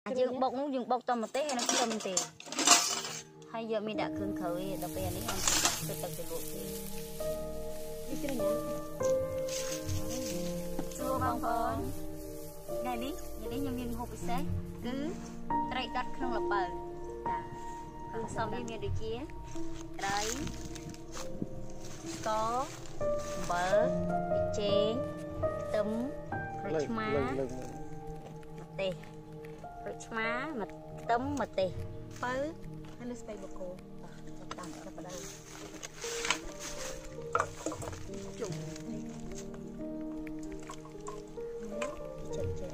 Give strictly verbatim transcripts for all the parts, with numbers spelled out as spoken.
dương bọc cũng dương bọc tôm một té hay nó tôm tê hay giờ mình đã khơi khơi đập bè này ăn từ từ từ luộc đi chơi nhá xua bông phun ngày đi ngày đi nhân viên hộp sẽ cứ trai đặt không là bờ cứ xong đi miền được kia đấy có bờ chén tấm rồi má tê rồi má mà tấm mà tê bờ hay là spray bọc cô tạm cho vào đây chụp chật chật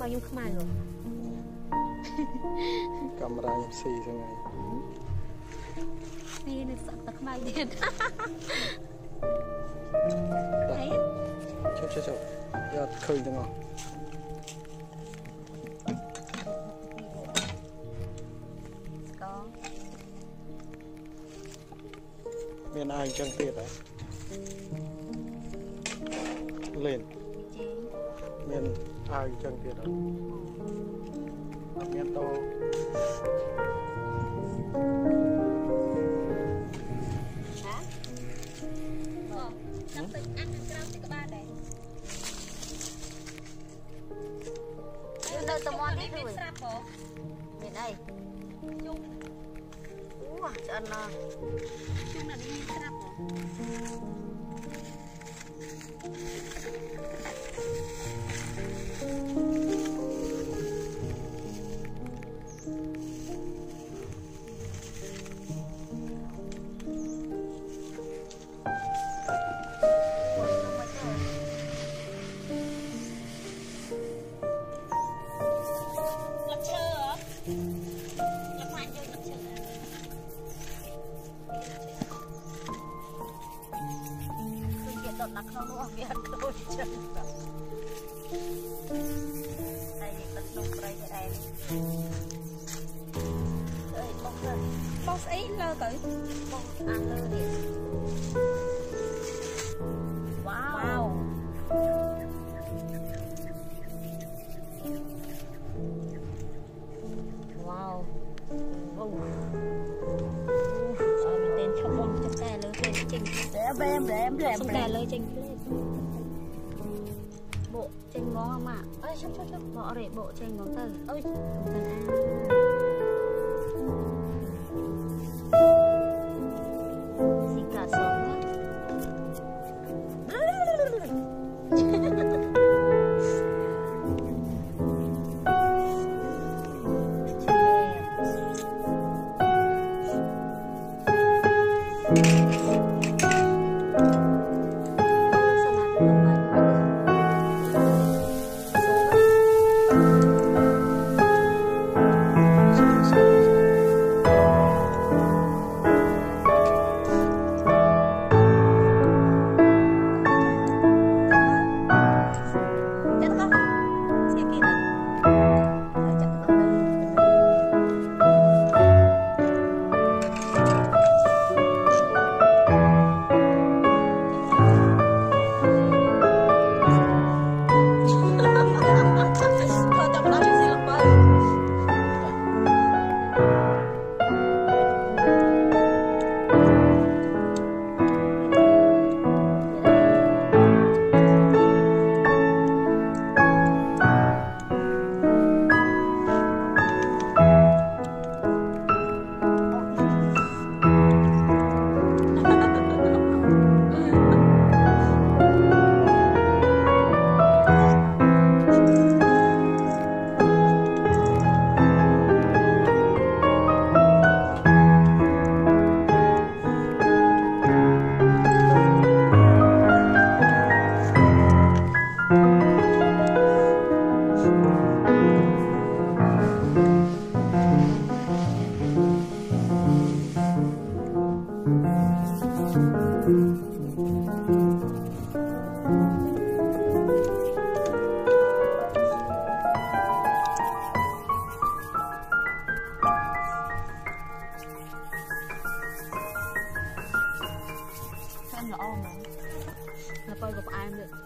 bao nhiêu không ai rồi camera nhấp xì thế này đi được sợ tật mai liền đấy chụp chụp chụp giờ khơi được không có miền ai chẳng tiệt đấy lên miền ai chẳng tiệt đấy miền to tôm on đi rồi bên đây chung ủa chân là chung là đi sáp nó không có việc tôi chân đây là nông cây ở đây ơi bông lên bông ấy lơ tới bông ăn lơ đi wow wow wow mình tên chọc bông chọc tay lơ tên trình rém rém rém rém chọc tay lơ trình bộ chanh ngon không ạ? Ơi chốc chốc chốc bỏ để bộ chanh ngon từ ơi thần an xì cả sống á là coi gặp ai được